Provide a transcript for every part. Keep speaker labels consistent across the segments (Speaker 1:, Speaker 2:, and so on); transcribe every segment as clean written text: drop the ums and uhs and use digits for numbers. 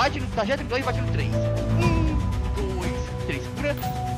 Speaker 1: bate no trajeto 2 e bate no 3. 1, 2, 3, segura.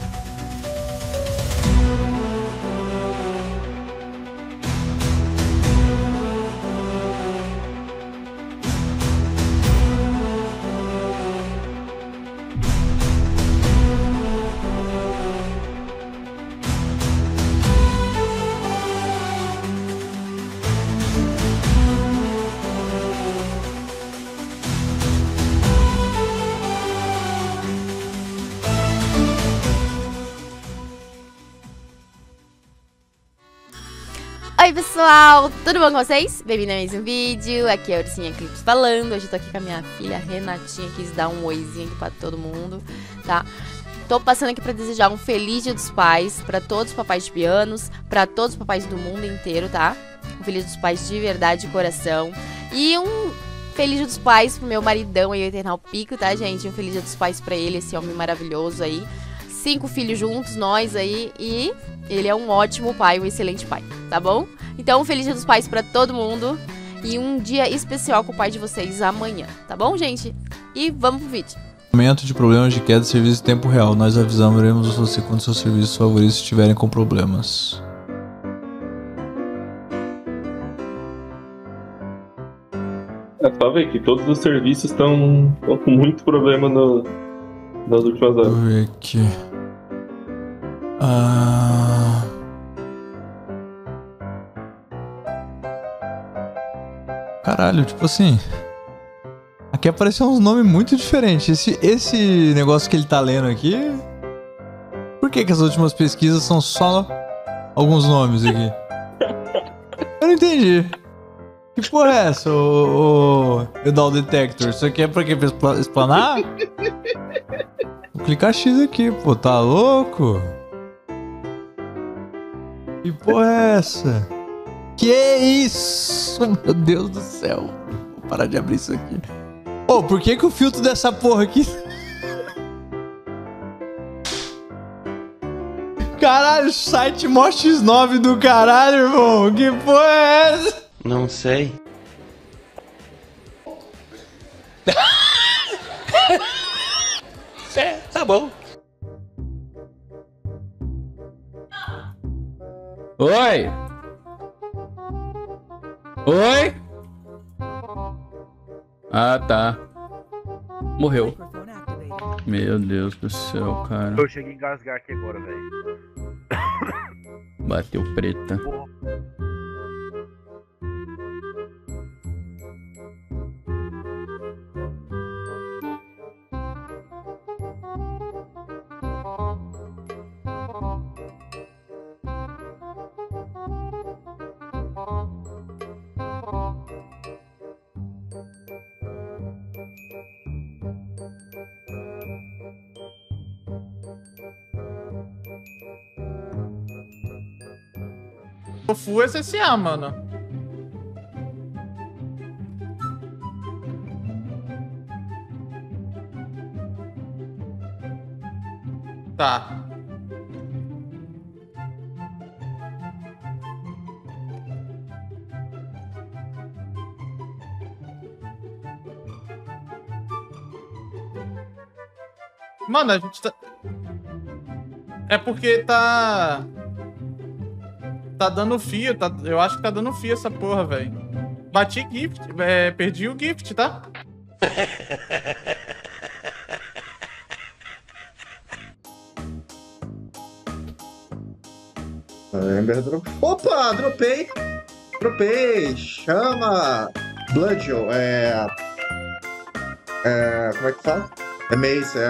Speaker 2: Oi pessoal, tudo bom com vocês? Bem-vindo a mais um vídeo, aqui é a Ursinha Clips falando. Hoje eu tô aqui com a minha filha Renatinha, quis dar um oizinho aqui pra todo mundo, tá? Tô passando aqui pra desejar um feliz dia dos pais pra todos os papais de pianos, pra todos os papais do mundo inteiro, tá? Um feliz dia dos pais de verdade, de coração. E um feliz dia dos pais pro meu maridão aí, o Eternal Pico, tá, gente? Um feliz dia dos pais pra ele, esse homem maravilhoso aí. 5 filhos juntos, nós aí, e ele é um ótimo pai, um excelente pai, tá bom? Então, um feliz dia dos pais pra todo mundo e um dia especial com o pai de vocês amanhã, tá bom, gente? E vamos pro vídeo.
Speaker 3: Momento de problemas de queda de serviço em tempo real. Nós avisaremos você quando seus serviços favoritos estiverem com problemas.
Speaker 4: É só ver que todos os serviços estão com muito problema nas últimas horas.
Speaker 3: Deixa eu ver aqui. Caralho, tipo assim. Aqui apareceu uns nomes muito diferentes. Esse negócio que ele tá lendo aqui. Por que as últimas pesquisas são só alguns nomes aqui? Eu não entendi. Que porra é essa, o Edal Detector? Isso aqui é pra quê? Pra explanar? Vou clicar X aqui, pô, tá louco? Que porra é essa? Que isso? Meu Deus do céu. Vou parar de abrir isso aqui. Ô, por que o filtro dessa porra aqui... Caralho, site mó X9 do caralho, irmão. Que porra é essa?
Speaker 5: Não sei. É, tá bom.
Speaker 6: Oi! Oi! Ah, tá. Morreu. Meu Deus do céu, cara.
Speaker 1: Eu cheguei a engasgar aqui agora, velho.
Speaker 6: Bateu preta.
Speaker 7: O Full SSA, mano. Tá. Mano, a gente tá... É porque tá dando fio, tá... Eu acho que tá dando fio essa porra, velho. Bati gift, perdi o gift, tá?
Speaker 8: Opa, dropei! Dropei! Chama! Bloodio, como é que fala? É Mace,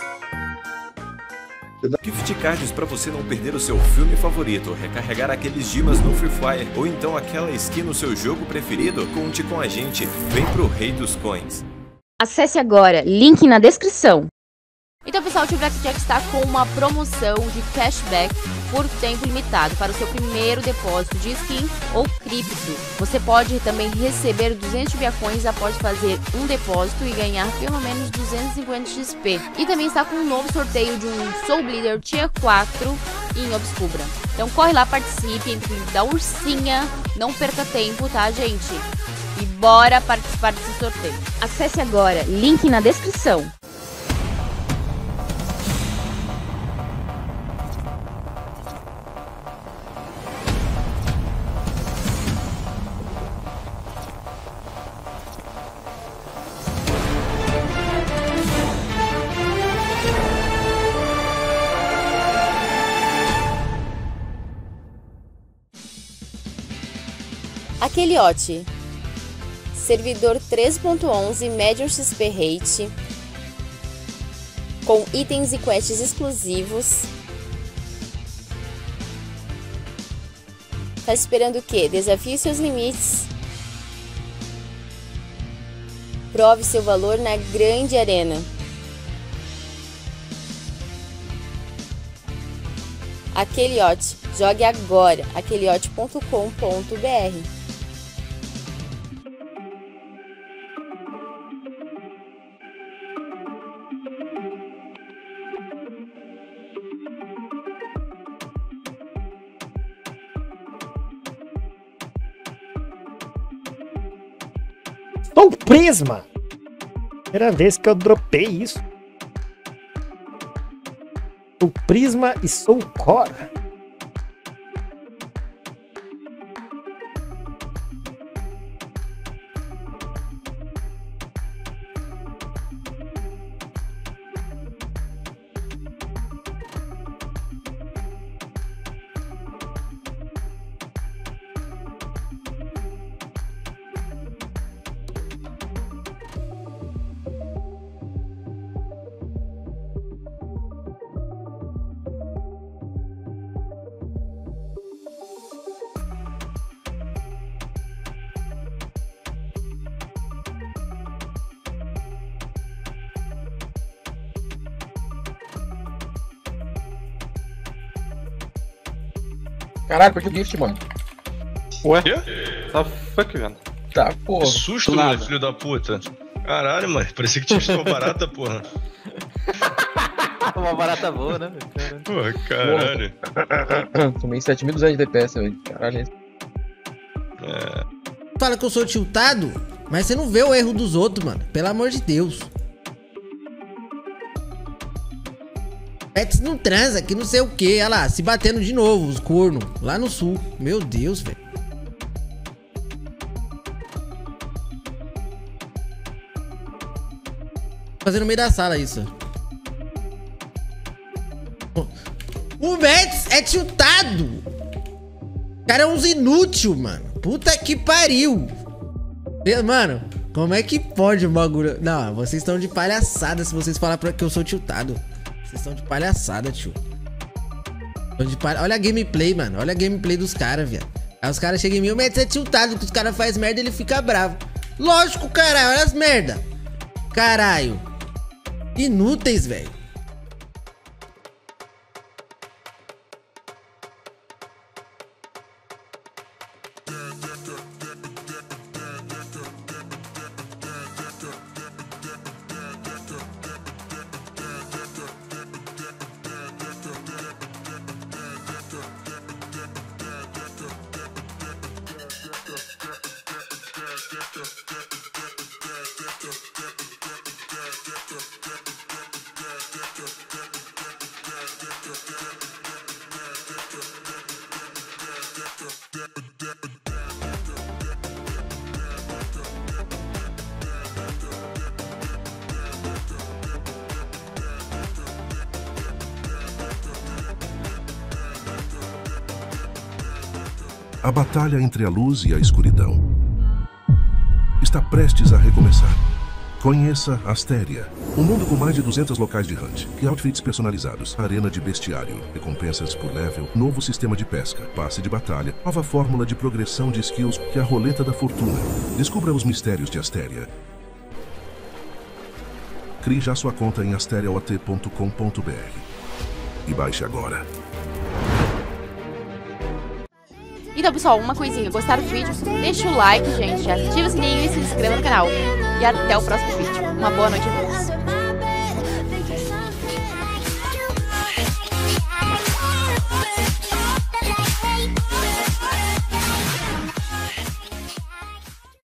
Speaker 9: Gift cards para você não perder o seu filme favorito, recarregar aqueles dimas no Free Fire ou então aquela skin no seu jogo preferido? Conte com a gente, vem pro Rei dos Coins.
Speaker 2: Acesse agora, link na descrição. Então, pessoal, o Tio Blackjack está com uma promoção de cashback por tempo limitado para o seu primeiro depósito de skin ou cripto. Você pode também receber 200 biacões após fazer um depósito e ganhar pelo menos 250 XP. E também está com um novo sorteio de um Soul Bleeder Tier 4 em Obscura. Então corre lá, participe, entre o link da Ursinha, não perca tempo, tá, gente? e bora participar desse sorteio. Acesse agora, link na descrição. Aqueliote, servidor 3.11, Medium XP Rate, com itens e quests exclusivos. Tá esperando o quê? Desafie seus limites. Prove seu valor na grande arena. Aqueliote, jogue agora, aqueliote.com.br.
Speaker 5: Sou Prisma! Primeira vez que eu dropei isso. Sou Prisma e sou Cora.
Speaker 10: Caralho, perdi o gift, mano.
Speaker 11: Ué? Tá fuck, velho.
Speaker 10: Tá, porra.
Speaker 11: Que susto, mano, filho da puta. Caralho, mano. Parecia que tinha visto uma barata, porra.
Speaker 12: Uma barata boa, né, velho?
Speaker 11: Porra, caralho.
Speaker 10: Tomei 7.200 de DPS, velho. Caralho.
Speaker 13: Fala que eu sou tiltado, mas você não vê o erro dos outros, mano. Pelo amor de Deus. Pets não transa, que não sei o que. Olha lá, se batendo de novo, os cornos. Lá no sul. Meu Deus, velho. Fazendo no meio da sala isso. O Mets é tiltado. O cara é uns inútil, mano. Puta que pariu. Mano, como é que pode o bagulho? Não, vocês estão de palhaçada se vocês falarem que eu sou tiltado. Vocês estão de palhaçada, tio. Olha a gameplay, mano. Olha a gameplay dos caras, velho. Aí os caras chegam em mim, o Mets é tiltado. Que os caras fazem merda e ele fica bravo. Lógico, caralho. Olha as merda. Caralho. Inúteis, velho.
Speaker 14: A batalha entre a luz e a escuridão está prestes a recomeçar. Conheça Astéria, um mundo com mais de 200 locais de hunt e outfits personalizados, arena de bestiário, recompensas por level, novo sistema de pesca, passe de batalha, nova fórmula de progressão de skills que é a roleta da fortuna. Descubra os mistérios de Astéria. Crie já sua conta em asteriaot.com.br e baixe agora.
Speaker 2: Então, pessoal, uma coisinha. Gostaram do vídeo? Deixa o like, gente. Ativa o sininho e se inscreva no canal. E até o próximo vídeo. Uma boa noite a todos.